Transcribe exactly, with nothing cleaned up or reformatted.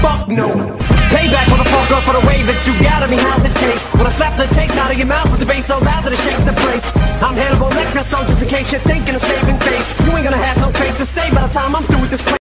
fuck no. Payback, motherfucker, for the way that you got at me. How's it taste when I slap the taste out of your mouth with the bass so loud that it shakes the place? I'm Hannibal Lecter, so just in case you're thinking of saving face, you ain't gonna have no face to say by the time I'm through with this place.